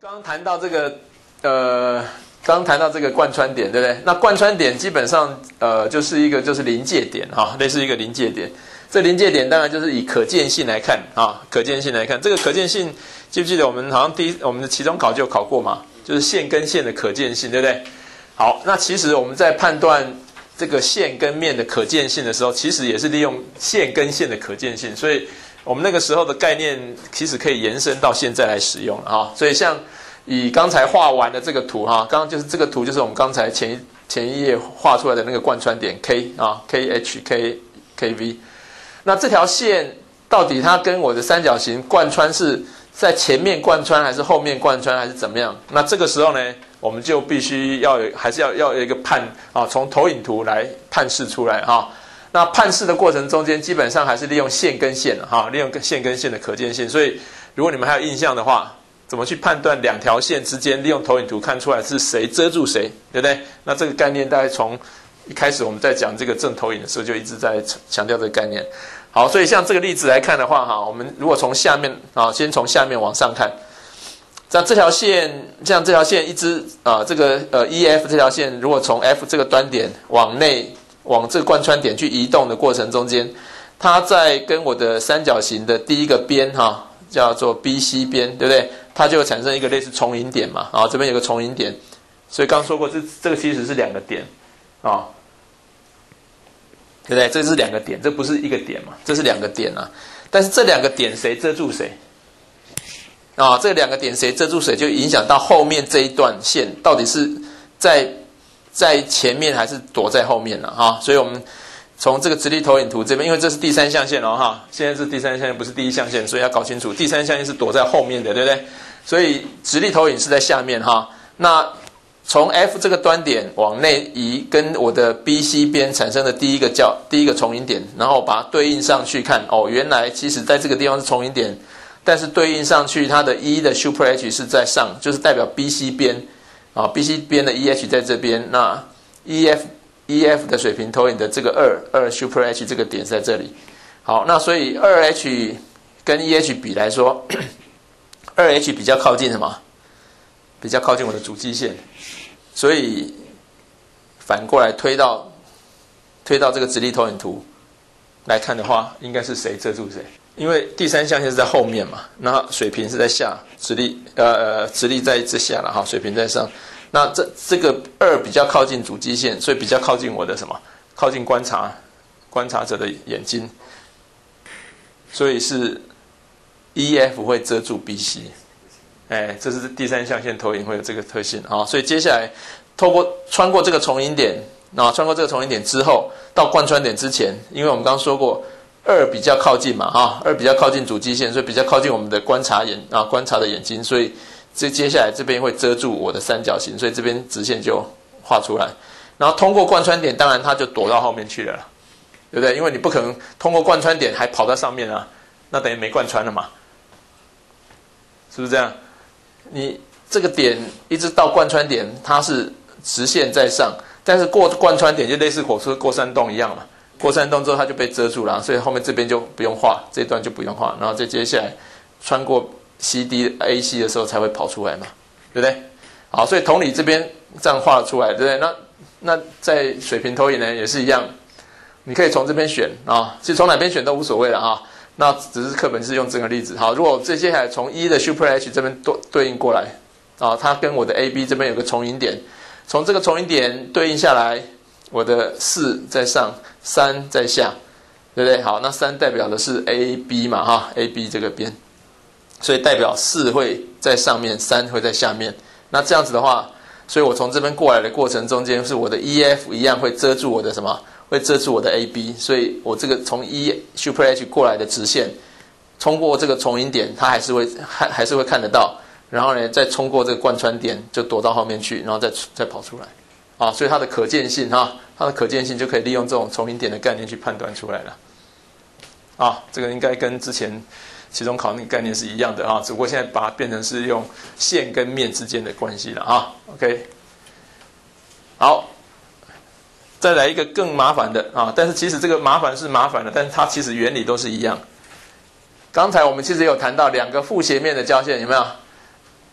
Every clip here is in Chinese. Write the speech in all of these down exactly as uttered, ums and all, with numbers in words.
刚刚谈到这个，呃，刚刚谈到这个贯穿点，对不对？那贯穿点基本上，呃，就是一个就是临界点哈，类似一个临界点。这临界点当然就是以可见性来看啊，可见性来看，这个可见性记不记得我们好像第一我们的期中考就有考过嘛？就是线跟线的可见性，对不对？好，那其实我们在判断这个线跟面的可见性的时候，其实也是利用线跟线的可见性，所以我们那个时候的概念其实可以延伸到现在来使用了啊。所以像以刚才画完的这个图哈，刚刚就是这个图就是我们刚才前一前一页画出来的那个贯穿点 K 啊 K H K K V。那这条线到底它跟我的三角形贯穿是在前面贯穿还是后面贯穿还是怎么样？那这个时候呢，我们就必须要有还是要要有一个判啊，从投影图来判示出来哈。那判示的过程中间，基本上还是利用线跟线哈，利用线跟线的可见性。所以如果你们还有印象的话，怎么去判断两条线之间利用投影图看出来是谁遮住谁，对不对？那这个概念大概从一开始我们在讲这个正投影的时候就一直在强调这个概念。好，所以像这个例子来看的话哈，我们如果从下面啊，先从下面往上看，像这条线，像这条线一直啊，这个呃 E F 这条线，如果从 F 这个端点往内往这个贯穿点去移动的过程中间，它在跟我的三角形的第一个边哈，叫做 B C 边，对不对？它就会产生一个类似重影点嘛，啊，这边有个重影点，所以刚刚说过，这这个其实是两个点啊。对不对？这是两个点，这不是一个点嘛？这是两个点啊。但是这两个点谁遮住谁？啊，这两个点谁遮住谁，就影响到后面这一段线到底是在在前面还是躲在后面了啊？所以我们从这个直立投影图这边，因为这是第三象限哦哈，现在是第三象限，不是第一象限，所以要搞清楚第三象限是躲在后面的，对不对？所以直立投影是在下面哈。那从 F 这个端点往内移，跟我的 B C 边产生的第一个叫第一个重影点，然后把它对应上去看，哦，原来其实在这个地方是重影点，但是对应上去它的 E 的 Super H 是在上，就是代表 B C 边啊 ，B C 边的 E H 在这边，那 E F E F 的水平投影的这个二二 Super H 这个点在这里。好，那所以二 H 跟 E H 比来说，二 H 比较靠近什么？比较靠近我的主基线。所以反过来推到推到这个直立投影图来看的话，应该是谁遮住谁？因为第三象限是在后面嘛，那水平是在下，直立呃呃直立在之下了哈，水平在上。那这这个二比较靠近主基线，所以比较靠近我的什么？靠近观察观察者的眼睛，所以是 E F 会遮住 B C。哎，这是第三象限投影会有这个特性啊，所以接下来透过穿过这个重影点啊，穿过这个重影点之后，到贯穿点之前，因为我们刚刚说过二比较靠近嘛啊，二比较靠近主基线，所以比较靠近我们的观察眼啊，观察的眼睛，所以这接下来这边会遮住我的三角形，所以这边直线就画出来，然后通过贯穿点，当然它就躲到后面去了啦，对不对？因为你不可能通过贯穿点还跑到上面啊，那等于没贯穿了嘛，是不是这样？你这个点一直到贯穿点，它是直线在上，但是过贯穿点就类似火车过山洞一样嘛。过山洞之后它就被遮住了，所以后面这边就不用画，这一段就不用画，然后再接下来穿过 C D、A C 的时候才会跑出来嘛，对不对？好，所以同理这边这样画出来，对不对？那那在水平投影呢也是一样，你可以从这边选啊，其实从哪边选都无所谓了啊。那只是课本是用这个例子。好，如果这接下来从 E 的 Super H 这边对对应过来啊，它跟我的 A B 这边有个重影点，从这个重影点对应下来，我的四在上，三在下，对不对？好，那三代表的是 A B 嘛哈 ，A B 这个边，所以代表四会在上面，三会在下面。那这样子的话，所以我从这边过来的过程中间，是我的 E F 一样会遮住我的什么？会遮住我的 A B， 所以我这个从 E Super H 过来的直线，通过这个重影点，它还是会还还是会看得到，然后呢，再冲过这个贯穿点，就躲到后面去，然后再再跑出来，啊，所以它的可见性哈，它的可见性就可以利用这种重影点的概念去判断出来了，啊，这个应该跟之前期中考那个概念是一样的啊，只不过现在把它变成是用线跟面之间的关系了啊 ，OK， 好。再来一个更麻烦的啊，但是其实这个麻烦是麻烦的，但是它其实原理都是一样。刚才我们其实有谈到两个负斜面的交线，有没有？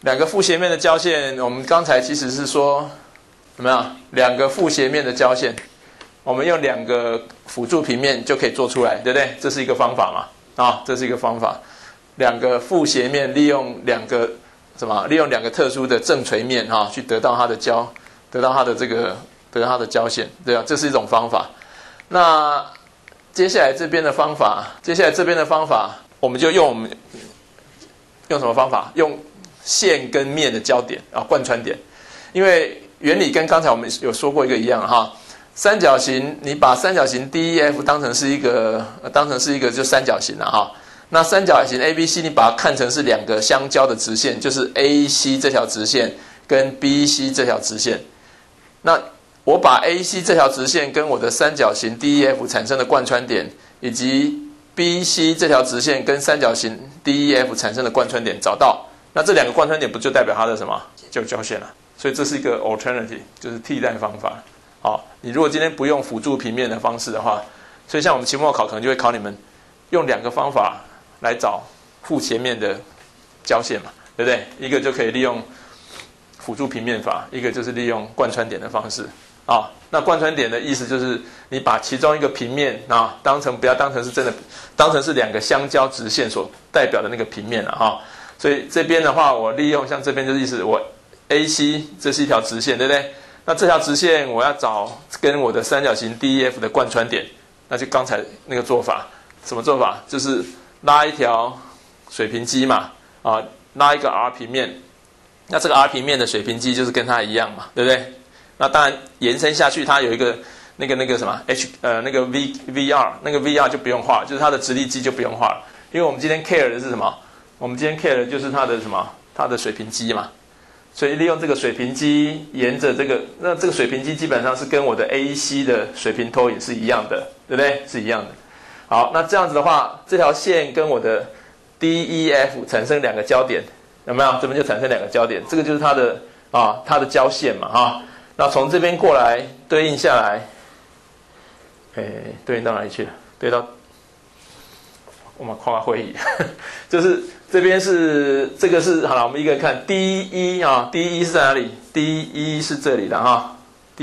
两个负斜面的交线，我们刚才其实是说有没有两个负斜面的交线，我们用两个辅助平面就可以做出来，对不对？这是一个方法嘛，啊，这是一个方法。两个负斜面利用两个什么？利用两个特殊的正垂面哈、啊，去得到它的交，得到它的这个得到它的交线，对啊，这是一种方法。那接下来这边的方法，接下来这边的方法，我们就用我们用什么方法？用线跟面的交点啊，贯穿点。因为原理跟刚才我们有说过一个一样哈，三角形你把三角形 D E F 当成是一个，呃、当成是一个就三角形了哈。那三角形 A B C 你把它看成是两个相交的直线，就是 A C 这条直线跟 B C 这条直线。那我把 A C 这条直线跟我的三角形 D E F 产生的贯穿点，以及 B C 这条直线跟三角形 D E F 产生的贯穿点找到，那这两个贯穿点不就代表它的什么？就交线了。所以这是一个 alternative， 就是替代方法。好，你如果今天不用辅助平面的方式的话，所以像我们期末考可能就会考你们用两个方法来找负斜面的交线嘛，对不对？一个就可以利用辅助平面法，一个就是利用贯穿点的方式啊。那贯穿点的意思就是你把其中一个平面啊当成不要当成是真的，当成是两个相交直线所代表的那个平面了哈。所以这边的话，我利用像这边就是意思，我 A C 这是一条直线，对不对？那这条直线我要找跟我的三角形 D E F 的贯穿点，那就刚才那个做法，什么做法？就是拉一条水平基嘛，啊，拉一个 R 平面，那这个 R 平面的水平基就是跟它一样嘛，对不对？那当然延伸下去，它有一个那个那个什么 H 呃那个 V VR 那个 V R 就不用画，就是它的直立基就不用画了，因为我们今天 care 的是什么？我们今天 care 的就是它的什么？它的水平基嘛。所以利用这个水平基，沿着这个，那这个水平基基本上是跟我的 A C 的水平投影是一样的，对不对？是一样的。好，那这样子的话，这条线跟我的 D E F 产生两个交点，有没有？这边就产生两个交点，这个就是它的啊，它的交线嘛，哈。那从这边过来对应下来，哎，对应到哪里去了？对到我们跨会议，就是这边是这个是好了，我们一个看 D 一 啊 ，D 一 是在哪里 ？D 一 是这里的哈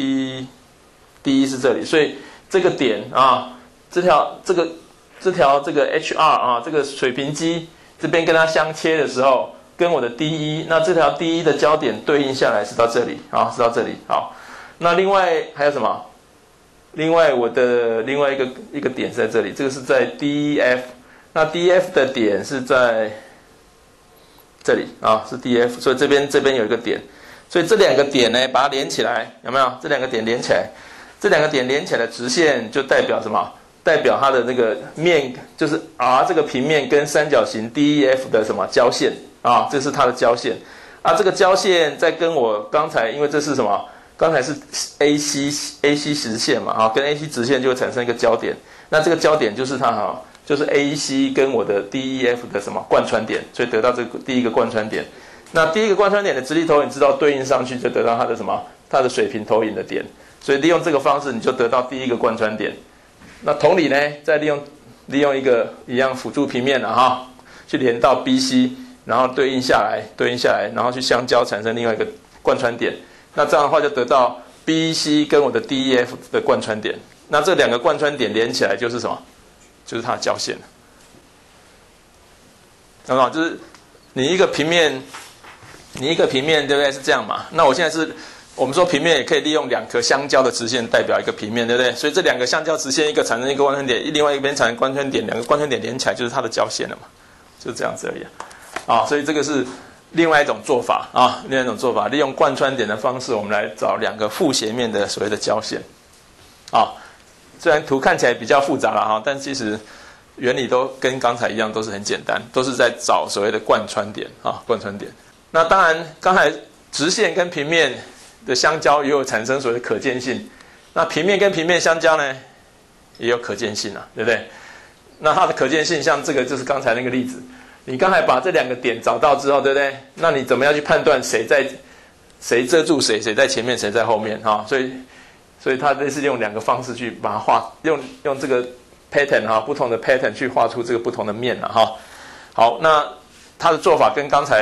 ，D D 一 是这里，所以这个点啊，这条这个这条这个 H R 啊，这个水平基这边跟它相切的时候，跟我的 D 一，那这条 D 一 的交点对应下来是到这里啊，是到这里。好，那另外还有什么？另外我的另外一个一个点是在这里，这个是在 D E F。那 D E F 的点是在这里啊，是 D E F， 所以这边这边有一个点，所以这两个点呢，把它连起来，有没有？这两个点连起来，这两个点连起来的直线就代表什么？代表它的那个面，就是 R 这个平面跟三角形 D E F 的什么交线啊？这是它的交线啊。这个交线再跟我刚才，因为这是什么？刚才是 A C A C 直线嘛，啊，跟 A C 直线就会产生一个交点，那这个交点就是它哈。就是 A C 跟我的 D E F 的什么贯穿点，所以得到这个第一个贯穿点。那第一个贯穿点的直立投影知道对应上去，就得到它的什么？它的水平投影的点。所以利用这个方式，你就得到第一个贯穿点。那同理呢，再利用利用一个一样辅助平面了哈，去连到 B C， 然后对应下来，对应下来，然后去相交产生另外一个贯穿点。那这样的话就得到 B C 跟我的 D E F 的贯穿点。那这两个贯穿点连起来就是什么？就是它的交线，懂吗？就是你一个平面，你一个平面，对不对？是这样嘛？那我现在是，我们说平面也可以利用两颗相交的直线代表一个平面，对不对？所以这两个相交直线，一个产生一个贯穿点，另外一边产生贯穿点，两个贯穿点连起来就是它的交线了嘛，就是这样子而已啊。所以这个是另外一种做法啊，另外一种做法，利用贯穿点的方式，我们来找两个负斜面的所谓的交线啊。虽然图看起来比较复杂了哈，但其实原理都跟刚才一样，都是很简单，都是在找所谓的贯穿点啊，贯穿点。那当然，刚才直线跟平面的相交也有产生所谓的可见性，那平面跟平面相交呢，也有可见性啊，对不对？那它的可见性，像这个就是刚才那个例子，你刚才把这两个点找到之后，对不对？那你怎么样去判断谁在谁遮住谁，谁在前面，谁在后面哈？所以。所以它类似用两个方式去把它画，用用这个 pattern 哈，不同的 pattern 去画出这个不同的面了哈。好，那它的做法跟刚才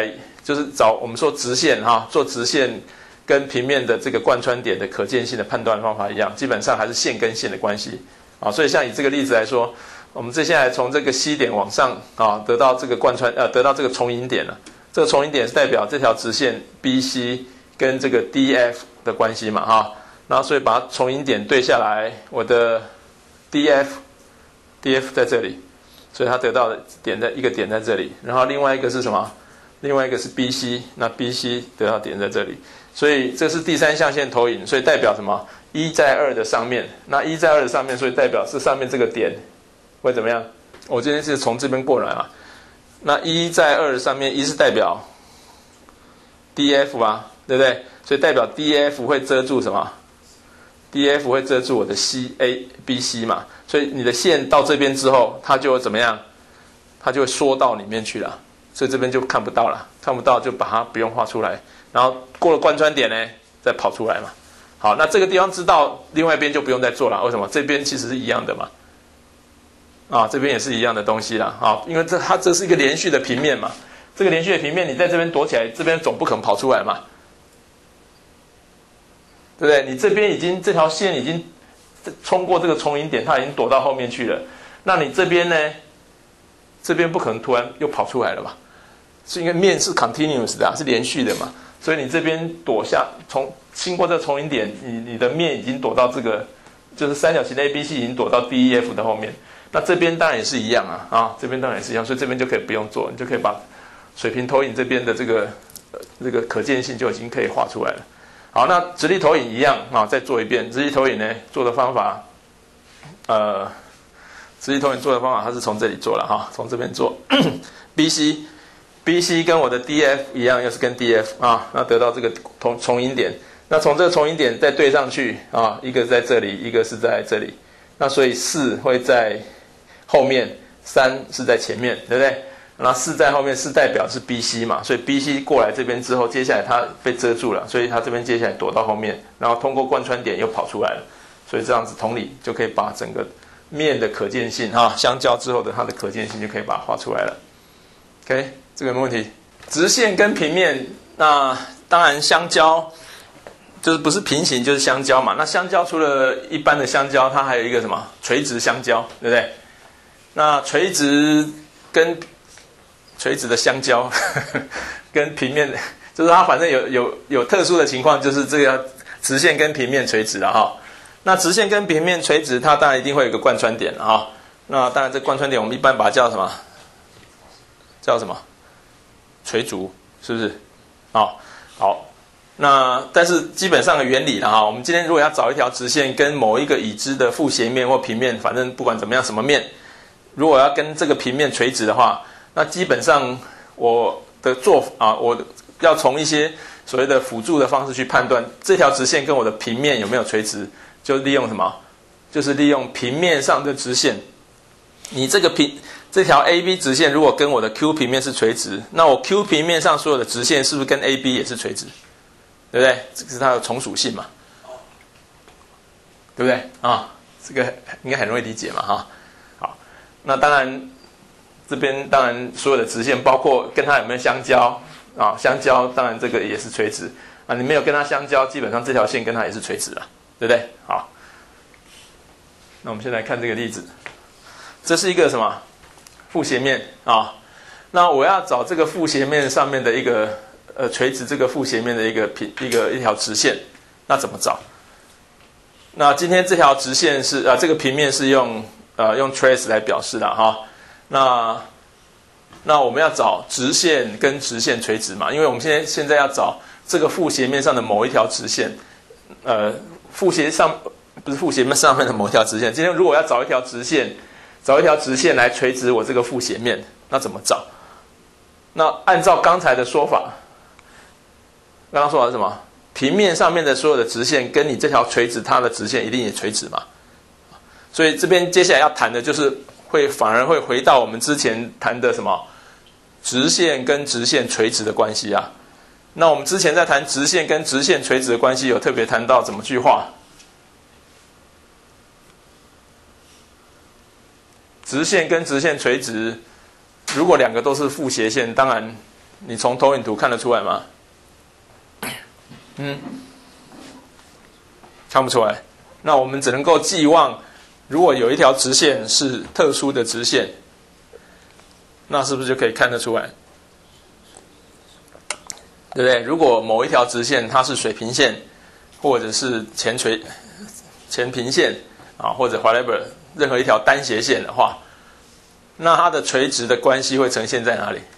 就是找我们说直线哈，做直线跟平面的这个贯穿点的可见性的判断方法一样，基本上还是线跟线的关系啊。所以像以这个例子来说，我们接下来从这个 C 点往上啊，得到这个贯穿呃，得到这个重引点了。这个重引点是代表这条直线 B C 跟这个 D F 的关系嘛哈。然后所以把它重引点对下来，我的 D F D F 在这里。所以它得到的点在一个点在这里，然后另外一个是什么？另外一个是 B C， 那 B C 得到点在这里，所以这是第三象限投影，所以代表什么？一在二的上面，那一在二的上面，所以代表是上面这个点会怎么样？我今天是从这边过来啊，那一在二的上面，一是代表 D F 啊，对不对？所以代表 D F 会遮住什么？ D F 会遮住我的 C A B C 嘛，所以你的线到这边之后，它就会怎么样？它就会缩到里面去了，所以这边就看不到了，看不到就把它不用画出来，然后过了贯穿点呢，再跑出来嘛。好，那这个地方知道，另外一边就不用再做了，为什么？这边其实是一样的嘛，啊，这边也是一样的东西啦，啊，因为这它这是一个连续的平面嘛，这个连续的平面，你在这边躲起来，这边总不可能跑出来嘛。对不对？你这边已经这条线已经冲过这个重引点，它已经躲到后面去了。那你这边呢？这边不可能突然又跑出来了吧？是因为面是 continuous 的、啊，是连续的嘛。所以你这边躲下，从经过这个重引点，你你的面已经躲到这个，就是三角形的 A B C 已经躲到 D E F 的后面。那这边当然也是一样啊，啊，这边当然也是一样，所以这边就可以不用做，你就可以把水平投影这边的这个、呃、这个可见性就已经可以画出来了。好，那直立投影一样啊，再做一遍。直立投影呢，做的方法，呃，直立投影做的方法，它是从这里做了哈，从这边做 ，B C，B C 跟我的 D F 一样，又是跟 D F 啊，那得到这个重重引点。那从这个重引点再对上去啊，一个在这里，一个是在这里。那所以四会在后面，三是在前面，对不对？然后四在后面，四代表是 B C 嘛，所以 B C 过来这边之后，接下来它被遮住了，所以它这边接下来躲到后面，然后通过贯穿点又跑出来了，所以这样子同理就可以把整个面的可见性哈相交之后的它的可见性就可以把它画出来了。OK， 这个没问题。直线跟平面，那当然相交就是不是平行就是相交嘛。那相交除了一般的相交，它还有一个什么垂直相交，对不对？那垂直跟垂直的相交呵呵跟平面，就是它反正有有有特殊的情况，就是这个直线跟平面垂直了哈。那直线跟平面垂直，它当然一定会有一个贯穿点了哈。那当然这贯穿点我们一般把它叫什么？叫什么？垂足，是不是？好，好。那但是基本上的原理了哈。我们今天如果要找一条直线跟某一个已知的负斜面或平面，反正不管怎么样什么面，如果要跟这个平面垂直的话，那基本上我的做法啊，我要从一些所谓的辅助的方式去判断这条直线跟我的平面有没有垂直，就利用什么？就是利用平面上的直线。你这个平这条 A B 直线如果跟我的 Q 平面是垂直，那我 Q 平面上所有的直线是不是跟 A B 也是垂直？对不对？这个是它的从属性嘛，对不对啊？这个应该很容易理解嘛哈。好，那当然。这边当然所有的直线，包括跟它有没有相交啊？相交当然这个也是垂直啊。你没有跟它相交，基本上这条线跟它也是垂直了，对不对？好，那我们先来看这个例子，这是一个什么负斜面啊？那我要找这个负斜面上面的一个呃垂直这个负斜面的一个平一个一条直线，那怎么找？那今天这条直线是啊，这个平面是用呃用 trace 来表示的哈。那那我们要找直线跟直线垂直嘛，因为我们现在现在要找这个负斜面上的某一条直线，呃，负斜上不是负斜面上面的某一条直线。今天如果要找一条直线，找一条直线来垂直我这个负斜面，那怎么找？那按照刚才的说法，刚刚说的是什么？平面上面的所有的直线跟你这条垂直它的直线一定也垂直嘛，所以这边接下来要谈的就是会反而会回到我们之前谈的什么直线跟直线垂直的关系啊。那我们之前在谈直线跟直线垂直的关系，有特别谈到怎么去画直线跟直线垂直。如果两个都是负斜线，当然你从投影图看得出来吗？嗯，看不出来。那我们只能够寄望，如果有一条直线是特殊的直线，那是不是就可以看得出来？对不对？如果某一条直线它是水平线，或者是前垂前平线啊，或者 whatever 任何一条单斜线的话，那它的垂直的关系会呈现在哪里？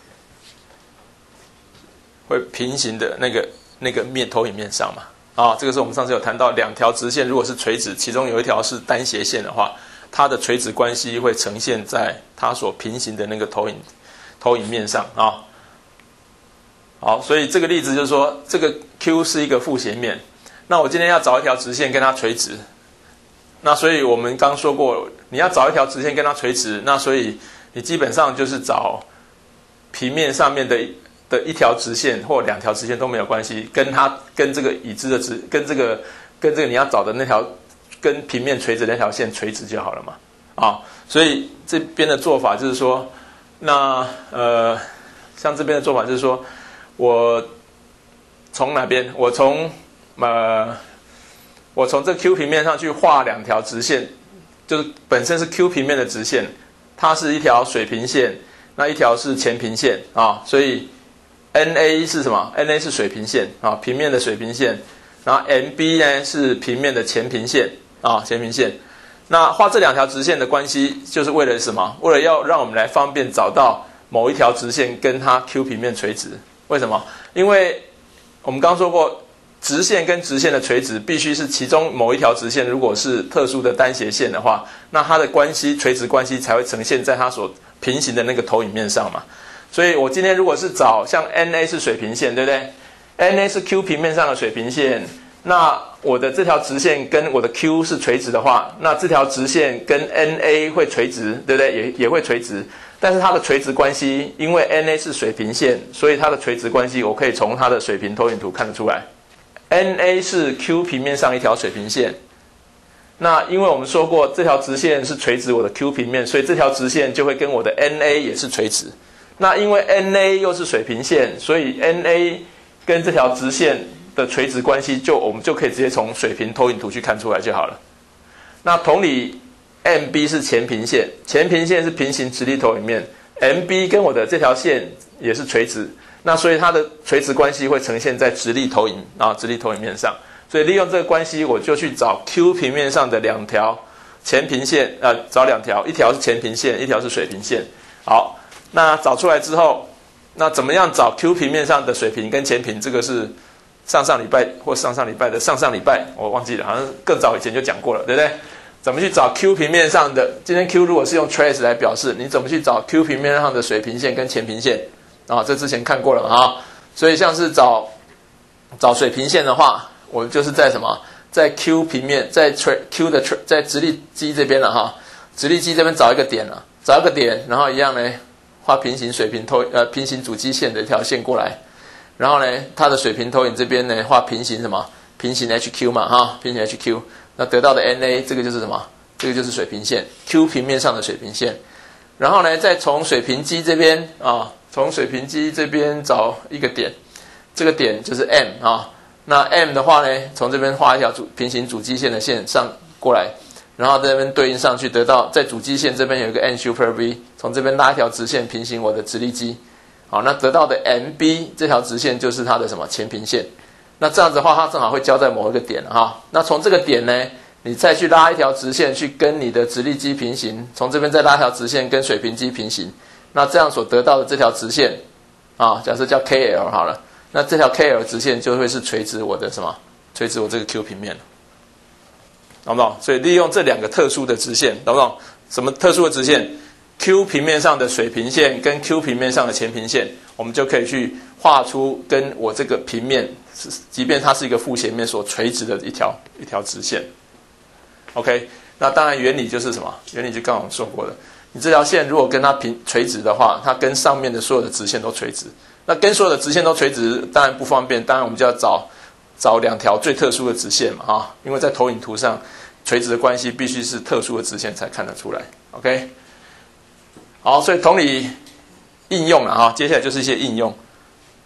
会平行的那个那个面投影面上嘛？啊，这个是我们上次有谈到，两条直线如果是垂直，其中有一条是单斜线的话，它的垂直关系会呈现在它所平行的那个投影投影面上啊。好，所以这个例子就是说，这个 Q 是一个复斜面，那我今天要找一条直线跟它垂直，那所以我们刚说过，你要找一条直线跟它垂直，那所以你基本上就是找平面上面的的一条直线或两条直线都没有关系，跟它跟这个已知的直跟这个跟这个你要找的那条跟平面垂直的那条线垂直就好了嘛。啊，所以这边的做法就是说，那呃，像这边的做法就是说，我从哪边？我从呃，我从这 Q 平面上去画两条直线，就是本身是 Q 平面的直线，它是一条水平线，那一条是前平线啊，所以 N A 是什么 ？N A 是水平线啊，平面的水平线，然后 M B 呢是平面的前平线啊，前平线。那画这两条直线的关系，就是为了什么？为了要让我们来方便找到某一条直线跟它 Q 平面垂直。为什么？因为我们刚说过，直线跟直线的垂直必须是其中某一条直线，如果是特殊的单斜线的话，那它的关系垂直关系才会呈现在它所平行的那个投影面上嘛。所以我今天如果是找像 N A 是水平线，对不对 ？N A 是 Q 平面上的水平线，那我的这条直线跟我的 Q 是垂直的话，那这条直线跟 N A 会垂直，对不对？也也会垂直。但是它的垂直关系，因为 N A 是水平线，所以它的垂直关系我可以从它的水平投影图看得出来。N A 是 Q 平面上一条水平线，那因为我们说过这条直线是垂直我的 Q 平面，所以这条直线就会跟我的 N A 也是垂直。那因为 N A 又是水平线，所以 N A 跟这条直线的垂直关系就我们就可以直接从水平投影图去看出来就好了。那同理 M B 是前平线，前平线是平行直立投影面 ，M B 跟我的这条线也是垂直，那所以它的垂直关系会呈现在直立投影啊直立投影面上。所以利用这个关系，我就去找 Q 平面上的两条前平线，呃，找两条，一条是前平线，一条是水平线。好，那找出来之后，那怎么样找 Q 平面上的水平跟前平？这个是上上礼拜或上上礼拜的上上礼拜，我忘记了，好像更早以前就讲过了，对不对？怎么去找 Q 平面上的？今天 Q 如果是用 trace 来表示，你怎么去找 Q 平面上的水平线跟前平线？啊，这之前看过了啊。所以像是找找水平线的话，我就是在什么？在 Q 平面，在 Q 的在直立基这边了哈，直立基这边找一个点了，找一个点，然后一样呢，画平行水平投呃平行主基线的一条线过来，然后呢，它的水平投影这边呢画平行什么？平行 H Q 嘛哈，平行 H Q。那得到的 N A 这个就是什么？这个就是水平线 Q 平面上的水平线。然后呢，再从水平基这边啊，从水平基这边找一个点，这个点就是 M 啊。那 M 的话呢，从这边画一条主平行主基线的线上过来，然后在这边对应上去，得到在主基线这边有一个 N super V， 从这边拉一条直线平行我的直立基。好，那得到的 M B 这条直线就是它的什么前平线。那这样子的话，它正好会交在某一个点哈。那从这个点呢，你再去拉一条直线去跟你的直立基平行，从这边再拉一条直线跟水平基平行。那这样所得到的这条直线啊，假设叫 K L 好了，那这条 K L 直线就会是垂直我的什么？垂直我这个 Q 平面，懂不懂？所以利用这两个特殊的直线，懂不懂？什么特殊的直线 ？Q 平面上的水平线跟 Q 平面上的前平线，我们就可以去画出跟我这个平面，即便它是一个复斜面所垂直的一条一条直线。OK， 那当然原理就是什么？原理就刚刚说过的，你这条线如果跟它平垂直的话，它跟上面的所有的直线都垂直。那跟所有的直线都垂直，当然不方便，当然我们就要找找两条最特殊的直线嘛，哈，因为在投影图上垂直的关系必须是特殊的直线才看得出来。OK， 好，所以同理应用了哈，接下来就是一些应用。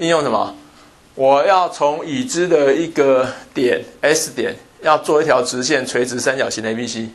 应用什么？我要从已知的一个点 S 点，要做一条直线垂直三角形 A B C。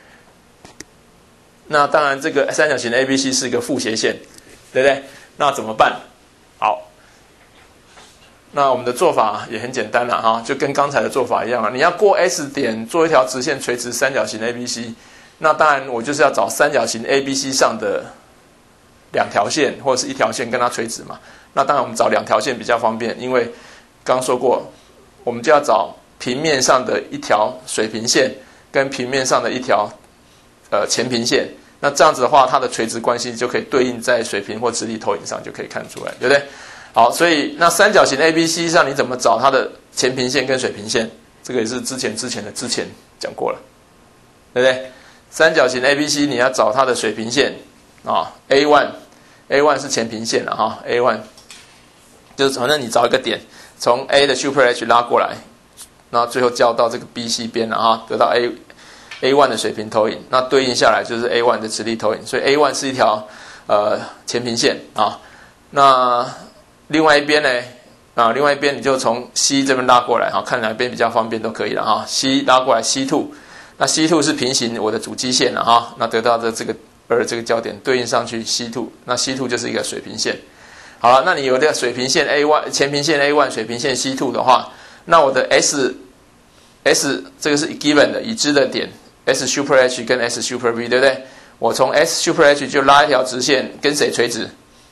那当然，这个三角形 A B C 是一个负斜线，对不对？那怎么办？好，那我们的做法也很简单了哈，就跟刚才的做法一样啊。你要过 S 点做一条直线垂直三角形 A B C， 那当然我就是要找三角形 A B C 上的两条线或者是一条线跟它垂直嘛。那当然我们找两条线比较方便，因为刚说过，我们就要找平面上的一条水平线跟平面上的一条呃前平线。那这样子的话，它的垂直关系就可以对应在水平或直立投影上就可以看出来，对不对？好，所以那三角形 A B C 上你怎么找它的前平线跟水平线？这个也是之前之前的之前讲过了，对不对？三角形 A B C 你要找它的水平线啊 ，A 一 A 一 是前平线了哈 ，A 一 就是反正你找一个点，从 A 的 Super H 拉过来，然后最后交到这个 B C 边了哈，得到 A A 一 的水平投影，那对应下来就是 A 一 的直立投影，所以 A 一 是一条呃前平线啊。那另外一边呢啊，另外一边你就从 C 这边拉过来哈，看哪边比较方便都可以了哈。C 拉过来 C 二， 那 C 二 是平行我的主基线了哈，那得到的这个二这个焦点对应上去 C 二， 那 C 二 就是一个水平线。好了，那你有这个水平线 A 一 前平线 A 一 水平线 C 二 的话，那我的 S S 这个是 given 的已知的点 S Super H 跟 S Super V， 对不对？我从 S Super H 就拉一条直线，跟谁垂直？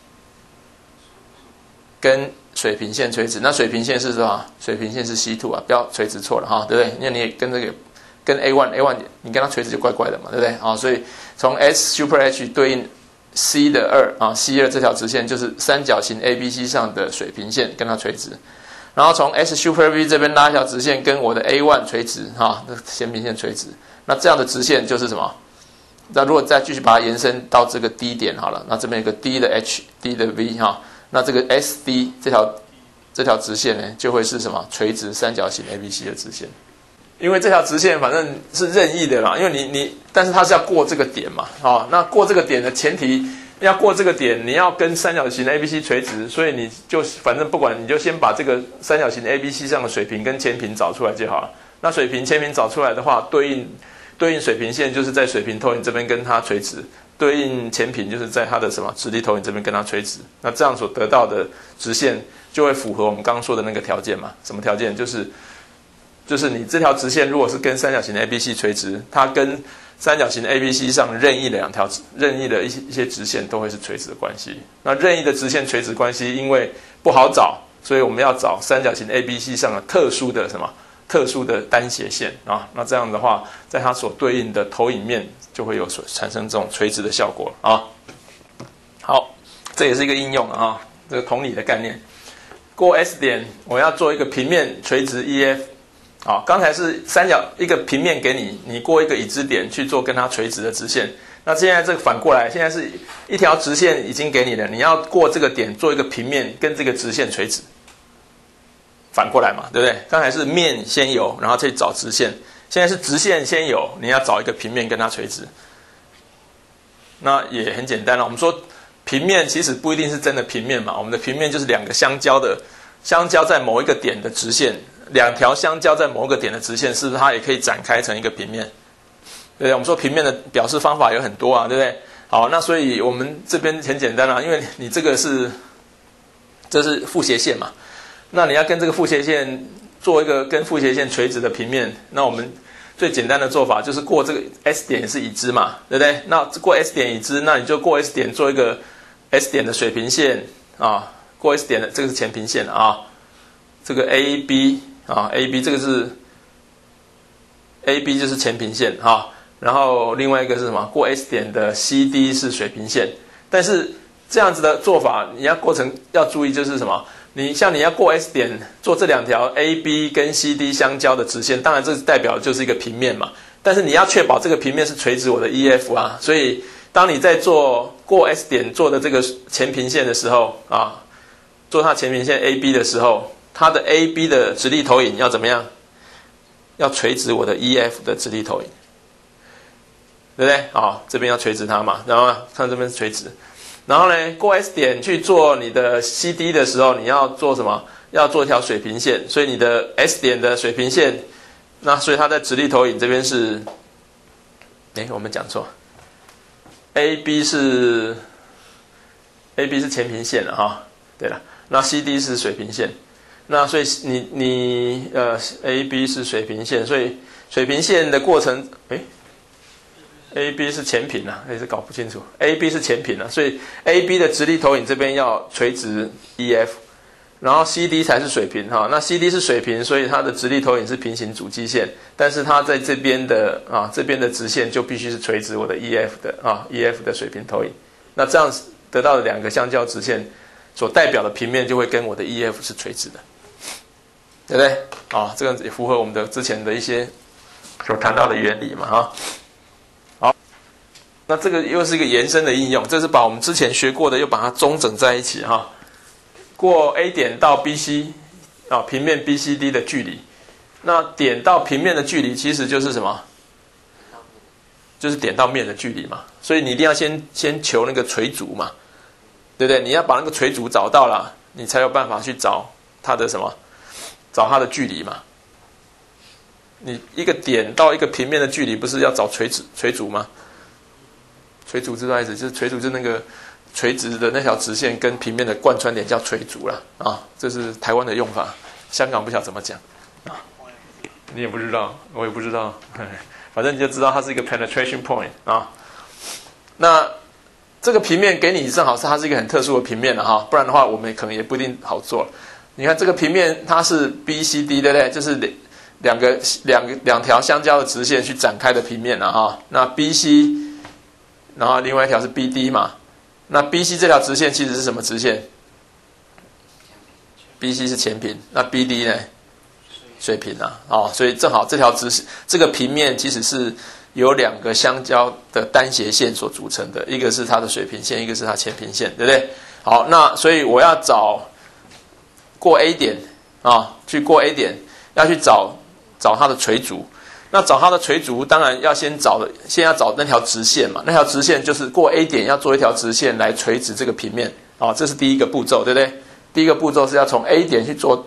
跟水平线垂直。那水平线是什么？水平线是 C 二 啊，不要垂直错了哈，对不对？因为你也跟这个跟 A 一 A 一 你跟它垂直就怪怪的嘛，对不对？啊，所以从 S Super H 对应 C 的二啊 ，C 二 这条直线就是三角形 A B C 上的水平线，跟它垂直。然后从 S Super V 这边拉一条直线，跟我的 A 一 垂直哈，那前平线垂直。那这样的直线就是什么？那如果再继续把它延伸到这个 D 点好了，那这边有个 D 的 H、D 的 V 哈，那这个 S D 这条这条直线呢，就会是什么？垂直三角形 A B C 的直线。因为这条直线反正是任意的啦，因为你你，但是它是要过这个点嘛，哦，那过这个点的前提要过这个点，你要跟三角形 A B C 垂直，所以你就反正不管，你就先把这个三角形 A B C 上的水平跟前平找出来就好了。那水平前平找出来的话，对应对应水平线就是在水平投影这边跟它垂直，对应前平就是在它的什么直立投影这边跟它垂直。那这样所得到的直线就会符合我们刚刚说的那个条件嘛？什么条件？就是就是你这条直线如果是跟三角形 A B C 垂直，它跟三角形 A B C 上任意的两条任意的一些一些直线都会是垂直的关系。那任意的直线垂直关系因为不好找，所以我们要找三角形 A B C 上的特殊的什么？特殊的单斜线啊。那这样的话，在它所对应的投影面就会有所产生这种垂直的效果啊。好，这也是一个应用啊，这个同理的概念。过 S 点，我要做一个平面垂直 E F。好，刚才是三角一个平面给你，你过一个已知点去做跟它垂直的直线。那现在这个反过来，现在是一条直线已经给你了，你要过这个点做一个平面跟这个直线垂直，反过来嘛，对不对？刚才是面先有，然后再找直线，现在是直线先有，你要找一个平面跟它垂直。那也很简单了，我们说平面其实不一定是真的平面嘛，我们的平面就是两个相交的，相交在某一个点的直线。两条相交在某个点的直线，是不是它也可以展开成一个平面？对不对？我们说平面的表示方法有很多啊，对不对？好，那所以我们这边很简单啦、啊，因为你这个是这是负斜线嘛，那你要跟这个负斜线做一个跟负斜线垂直的平面，那我们最简单的做法就是过这个 S 点是已知嘛，对不对？那过 S 点已知，那你就过 S 点做一个 S 点的水平线啊，过 S 点的这个是前平线啊，这个 A B。啊 ，A B 这个是 A B 就是前平线哈、啊，然后另外一个是什么？过 S 点的 C D 是水平线，但是这样子的做法，你要过程要注意就是什么？你像你要过 S 点做这两条 A B 跟 C D 相交的直线，当然这代表就是一个平面嘛，但是你要确保这个平面是垂直我的 E F 啊，所以当你在做过 S 点做的这个前平线的时候啊，做它前平线 A B 的时候。它的 A B 的直立投影要怎么样？要垂直我的 E F 的直立投影，对不对？好、哦，这边要垂直它嘛，然后看这边是垂直。 然后呢，过 S 点去做你的 C D 的时候，你要做什么？要做一条水平线，所以你的 S 点的水平线，那所以它在直立投影这边是，哎，我们讲错 ，A B 是 A B 是前平线了哈，对了，那 C D 是水平线，那所以你你呃 A B 是水平线，所以水平线的过程，哎。A B 是前平啊，也是搞不清楚。A B 是前平啊，所以 A B 的直立投影这边要垂直 E F， 然后 C D 才是水平哈。那 C D 是水平，所以它的直立投影是平行主基线，但是它在这边的啊这边的直线就必须是垂直我的 E F 的啊 E F 的水平投影。那这样得到的两个相交直线所代表的平面就会跟我的 E F 是垂直的，对不对？啊，这个也符合我们的之前的一些所谈到的原理嘛哈。那这个又是一个延伸的应用，这是把我们之前学过的又把它综整在一起哈。过 A 点到 B C 啊，平面 B C D 的距离，那点到平面的距离其实就是什么？就是点到面的距离嘛。所以你一定要先先求那个垂足嘛，对不对？你要把那个垂足找到了，你才有办法去找它的什么？找它的距离嘛。你一个点到一个平面的距离，不是要找垂直垂足吗？垂足知道意思，就是垂足就是那个垂直的那条直线跟平面的贯穿点叫垂足啦啊，这是台湾的用法，香港不晓得怎么讲啊，你也不知道，我也不知道，反正你就知道它是一个 penetration point 啊。那这个平面给你正好是它是一个很特殊的平面了哈，不然的话我们可能也不一定好做。你看这个平面它是 B C D 对不对？就是两个两个两条相交的直线去展开的平面了哈。那 B C。然后另外一条是 B D 嘛，那 B C 这条直线其实是什么直线 ？B C 是前平，那 B D 呢？水平啊，哦，所以正好这条直这个平面其实是由两个相交的单斜线所组成的，一个是它的水平线，一个是它前平线，对不对？好，那所以我要找过 A 点啊，去过 A 点，要去找找它的垂足。那找它的垂足，当然要先找的，先要找那条直线嘛。那条直线就是过 A 点，要做一条直线来垂直这个平面啊、哦，这是第一个步骤，对不对？第一个步骤是要从 A 点去做，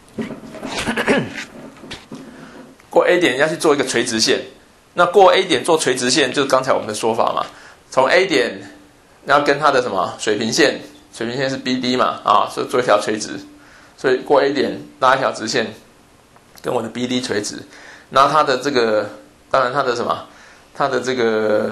过 A 点要去做一个垂直线。那过 A 点做垂直线，就是刚才我们的说法嘛。从 A 点要跟它的什么水平线，水平线是 B D 嘛，啊，所以做一条垂直，所以过 A 点拉一条直线，跟我的 B D 垂直。然后它的这个，当然它的什么，它的这个，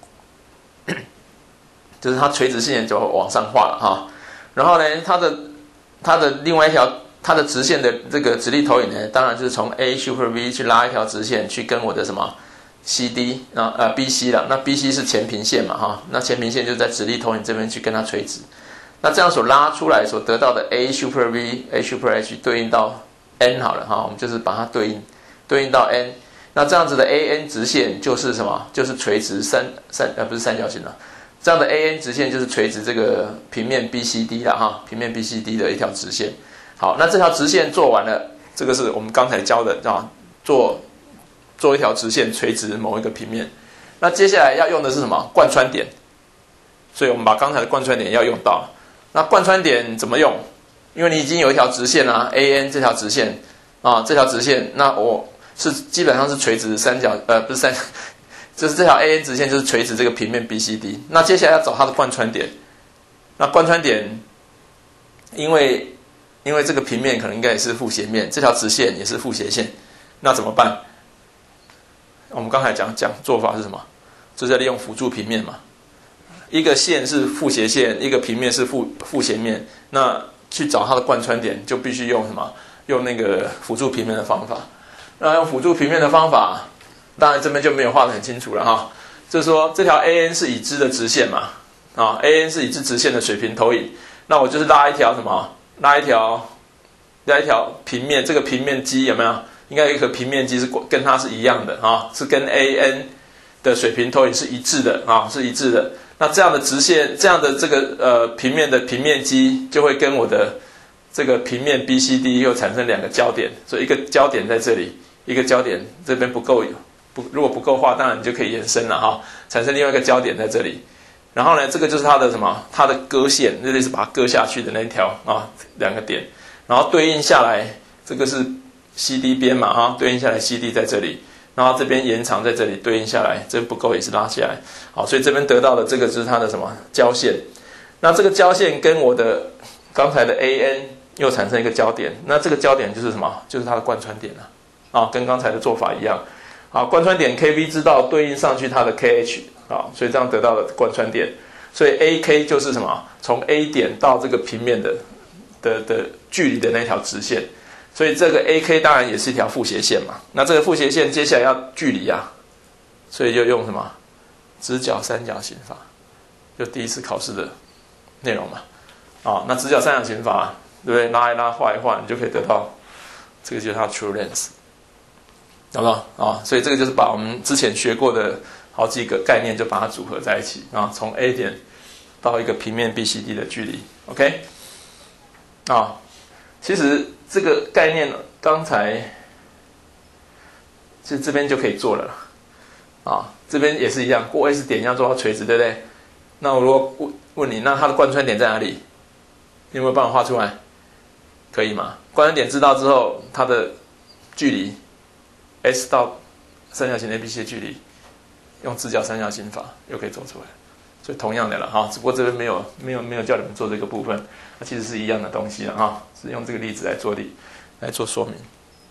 就是它垂直线就往上画了哈。然后呢，它的它的另外一条，它的直线的这个直立投影呢，当然就是从 A super V 去拉一条直线去跟我的什么 C D 啊呃 B C 了。那 B C 是前平线嘛哈，那前平线就在直立投影这边去跟它垂直。那这样所拉出来所得到的 A super V、A super H 对应到 N 好了哈，我们就是把它对应。对应到 n， 那这样子的 A N 直线就是什么？就是垂直三三呃不是三角形了，这样的 A N 直线就是垂直这个平面 B C D 啦哈，平面 B C D 的一条直线。好，那这条直线做完了，这个是我们刚才教的啊，做做一条直线垂直某一个平面。那接下来要用的是什么？贯穿点。所以我们把刚才的贯穿点要用到。那贯穿点怎么用？因为你已经有一条直线啦 ，A N 这条直线啊，这条直线，那我。是基本上是垂直三角，呃，不是三，就是这条 A N 直线就是垂直这个平面 B C D。那接下来要找它的贯穿点，那贯穿点，因为因为这个平面可能应该也是负斜面，这条直线也是负斜线，那怎么办？我们刚才讲讲做法是什么？就是利用辅助平面嘛。一个线是负斜线，一个平面是负负斜面，那去找它的贯穿点就必须用什么？用那个辅助平面的方法。那用辅助平面的方法，当然这边就没有画得很清楚了哈。就是说这条 A N 是已知的直线嘛，啊 ，A N 是已知直线的水平投影。那我就是拉一条什么？拉一条，拉一条平面，这个平面基有没有？应该有一个平面基是跟它是一样的啊，是跟 A N 的水平投影是一致的啊，是一致的。那这样的直线，这样的这个呃平面的平面基就会跟我的这个平面 B C D 又产生两个交点，所以一个焦点在这里。一个焦点这边不够，不如果不够画，当然你就可以延伸了哈，产生另外一个焦点在这里。 然后呢，这个就是它的什么？它的割线，就类似把它割下去的那一条啊，两个点，然后对应下来，这个是 C D 边嘛哈，对应下来 C D 在这里，然后这边延长在这里对应下来，这不够也是拉下来，好，所以这边得到的这个就是它的什么交线？那这个交线跟我的刚才的 A N 又产生一个交点，那这个交点就是什么？就是它的贯穿点了，啊，跟刚才的做法一样，好，贯穿点 K V 知道对应上去它的 K H。好，所以这样得到了贯穿点，所以 A K 就是什么？从 A 点到这个平面的的的距离的那条直线，所以这个 A K 当然也是一条复斜线嘛。那这个复斜线接下来要距离啊，所以就用什么直角三角形法，就第一次考试的内容嘛。啊，那直角三角形法，对不对？拉一拉，画一画，你就可以得到这个就是它的 true length， 懂不懂啊？所以这个就是把我们之前学过的好几个概念就把它组合在一起啊，从 A 点到一个平面 B C D 的距离 ，OK？ 啊，其实这个概念刚才其实这边就可以做了啊，这边也是一样，过 S 点要做到垂直，对不对？那我如果问问你，那它的贯穿点在哪里？你有没有办法画出来？可以吗？贯穿点知道之后，它的距离 S 到三角形 A B C 的距离。用直角三角形法又可以做出来，所以同样的了哈，只不过这边没有没有没有叫你们做这个部分，它其实是一样的东西了哈，是用这个例子来做例来做说明。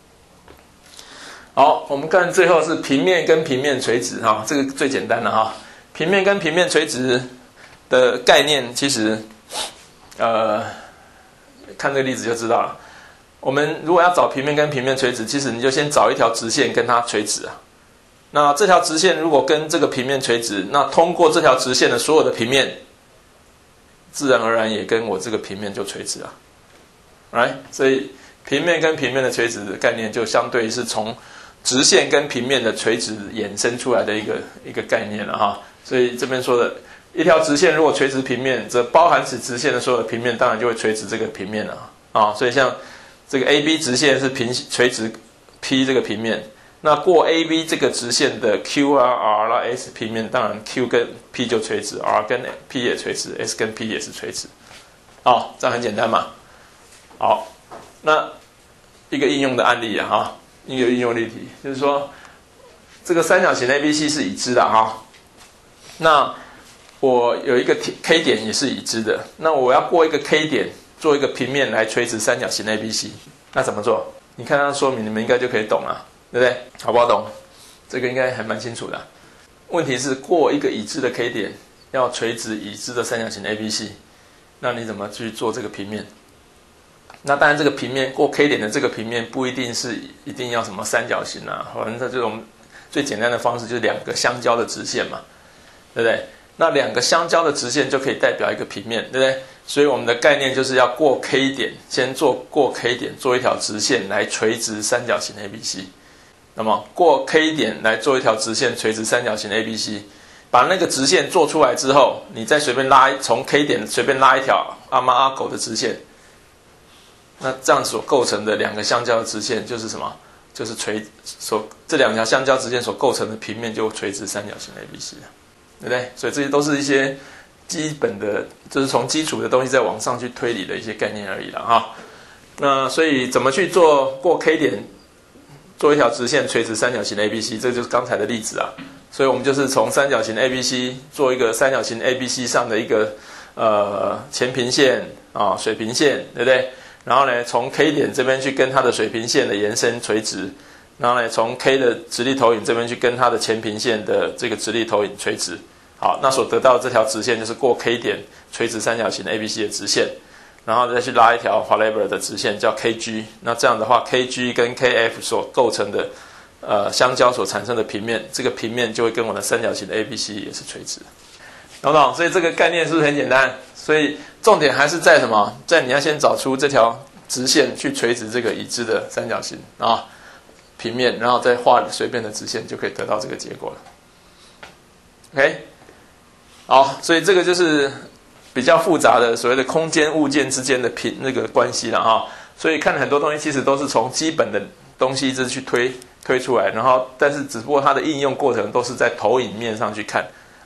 好，我们看最后是平面跟平面垂直哈，这个最简单了哈。平面跟平面垂直的概念，其实呃看这个例子就知道了。我们如果要找平面跟平面垂直，其实你就先找一条直线跟它垂直啊。那这条直线如果跟这个平面垂直，那通过这条直线的所有的平面，自然而然也跟我这个平面就垂直了 ，right？ 所以平面跟平面的垂直的概念，就相对是从直线跟平面的垂直衍生出来的一个一个概念了哈。所以这边说的一条直线如果垂直平面，则包含此直线的所有的平面，当然就会垂直这个平面了啊。所以像这个 A B 直线是平垂直 P 这个平面。那过 A B 这个直线的 Q 啊 R 啦 S 平面，当然 Q 跟 P 就垂直 ，R 跟 P 也垂直 ，S 跟 P 也是垂直。好，这样很简单嘛。好，那一个应用的案例啊，哈，一个应用例题，就是说这个三角形 A B C 是已知的哈。那我有一个 K 点也是已知的，那我要过一个 K 点，做一个平面来垂直三角形 A B C， 那怎么做？你看它的说明，你们应该就可以懂了。对不对？好不好懂？这个应该还蛮清楚的。问题是过一个已知的 K 点，要垂直已知的三角形 A B C， 那你怎么去做这个平面？那当然，这个平面过 K 点的这个平面不一定是一定要什么三角形啊，反正这种最简单的方式就是两个相交的直线嘛，对不对？那两个相交的直线就可以代表一个平面，对不对？所以我们的概念就是要过 K 点，先做过 K 点，做一条直线来垂直三角形 A B C。那么过 K 点来做一条直线垂直三角形 A B C， 把那个直线做出来之后，你再随便拉从 K 点随便拉一条阿猫阿狗的直线，那这样所构成的两个相交的直线就是什么？就是垂所这两条相交直线所构成的平面就垂直三角形 A B C 了，对不对？所以这些都是一些基本的，就是从基础的东西再往上去推理的一些概念而已了哈。那所以怎么去做过 K 点？做一条直线垂直三角形 A B C， 这就是刚才的例子啊。所以我们就是从三角形 A B C 做一个三角形 A B C 上的一个呃前平线啊、水平线，对不对？然后呢，从 K 点这边去跟它的水平线的延伸垂直，然后呢，从 K 的直立投影这边去跟它的前平线的这个直立投影垂直。好，那所得到的这条直线就是过 K 点垂直三角形 A B C 的直线。然后再去拉一条 whatever 的直线叫 K G， 那这样的话 K G 跟 K F 所构成的呃相交所产生的平面，这个平面就会跟我的三角形的 A B C 也是垂直，懂不懂？所以这个概念是不是很简单？所以重点还是在什么？在你要先找出这条直线去垂直这个已知的三角形啊平面，然后再画随便的直线就可以得到这个结果了。OK， 好，所以这个就是比较复杂的所谓的空间物件之间的平那个关系了哈，所以看很多东西其实都是从基本的东西一直去推推出来，然后但是只不过它的应用过程都是在投影面上去看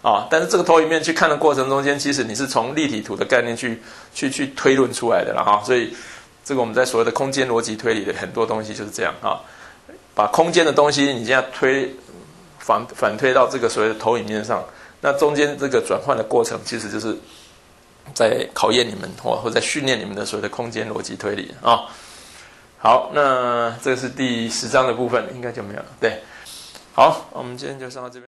啊。但是这个投影面去看的过程中间，其实你是从立体图的概念去去去推论出来的了哈。所以这个我们在所谓的空间逻辑推理的很多东西就是这样啊，把空间的东西你现在推反反推到这个所谓的投影面上，那中间这个转换的过程，其实就是在考验你们或或在训练你们的所谓的空间逻辑推理啊。好，那这是第十章的部分，应该就没有了。对，好，我们今天就上到这边。